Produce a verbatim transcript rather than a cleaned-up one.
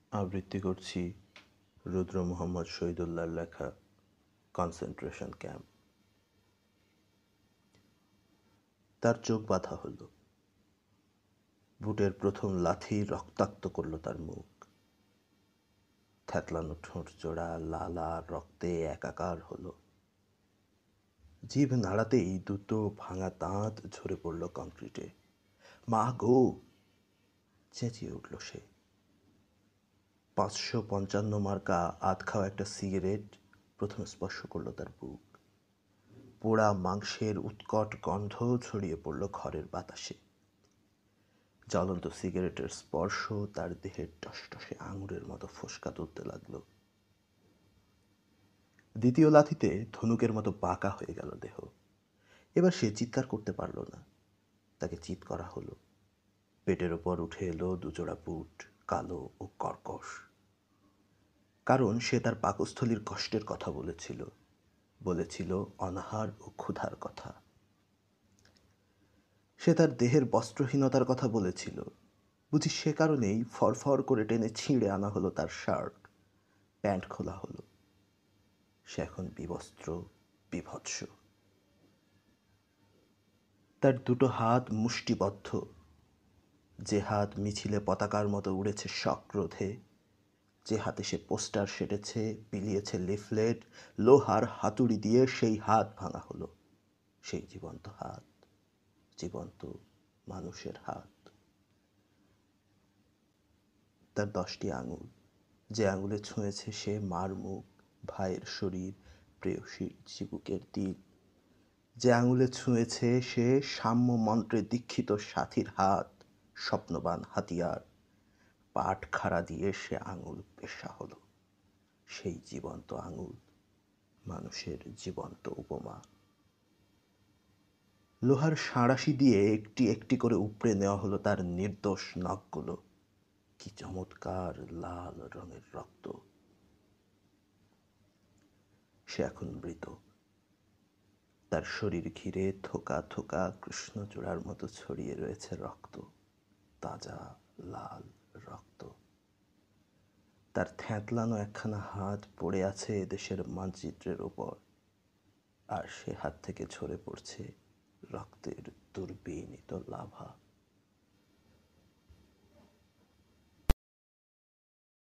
আবৃত্তি করছি রুদ্র মোহাম্মদ শহীদুল্লাহর লেখা কনসেন্ট্রেশন ক্যাম্প। তার চোখ বাঁধা হলো। বুটের প্রথম লাথি রক্তাক্ত করল তার মুখ। থ্যাতলানো ঠোঁট জোড়া লাল আর রক্তে একাকার হলো। জিভ নাড়াতেই দুটো ভাঙা দাঁত ঝরে পড়ল কংক্রিটে। মা গো! চেঁচিয়ে উঠল সে। পাঁচশো পঞ্চান্ন মার্কা আধ খাওয়া একটা সিগারেট প্রথমে স্পর্শ করলো তার বুক। পোড়া মাংসের উৎকট গন্ধ ছড়িয়ে পড়ল ঘরের বাতাসে। জ্বলন্ত সিগারেটের স্পর্শ তার দেহের টসটসে আঙুরের মতো ফোসকা তুলতে লাগল। দ্বিতীয় লাথিতে ধনুকের মতো বাঁকা হয়ে গেল দেহ। এবার সে চিৎকার করতে পারল না। তাকে চিৎ করা হলো। পেটের ওপর উঠে এলো দুজোড়া বুট, কালো ও কর্কশ। কারণ সে তার পাকস্থলীর কষ্টের কথা বলেছিল, বলেছিল অনাহার ও ক্ষুধার কথা। সে তার দেহের বস্ত্রহীনতার কথা বলেছিল। বুঝি সে কারণেই ফরফর করে টেনে ছিঁড়ে আনা হলো তার শার্ট, প্যান্ট খোলা হলো। সে এখন বিবস্ত্র, বিভৎস। তার দুটো হাত মুষ্টিবদ্ধ। যে হাত মিছিলে পতাকার মতো উড়েছে সক্রোধে, যে হাতে সে পোস্টার সেটেছে, বিলিয়েছে লিফলেট, লোহার হাতুড়ি দিয়ে সেই হাত ভাঙা হলো। সেই জীবন্ত হাত, জীবন্ত মানুষের হাত। তার দশটি আঙুল, যে আঙুলে ছুঁয়েছে সে মার মুখ, ভাইয়ের শরীর, প্রেয়সীর চিবুকের দিক। যে আঙুলে ছুঁয়েছে সে সাম্য মন্ত্রে দীক্ষিত সাথীর হাত, স্বপ্নবান হাতিয়ার। পাট খাড়া দিয়ে সে আঙুল পেশা হলো। সেই জীবন্ত আঙুল, মানুষের জীবন্ত উপমা। লোহার সাঁড়াশি দিয়ে একটি একটি করে উপড়ে নেওয়া হলো তার নির্দোষ নখগুলো। কি চমৎকার লাল রঙের রক্ত! সে এখন মৃত। তার শরীর ঘিরে থোকা থোকা কৃষ্ণচূড়ার মতো ছড়িয়ে রয়েছে রক্ত, তাজা লাল রক্ত। তার থ্যাতলানো একখানা হাত পড়ে আছে এদেশের মানচিত্রের ওপর, আর সে হাত থেকে ঝরে পড়ছে রক্তের দুর্বিনীত লাভা।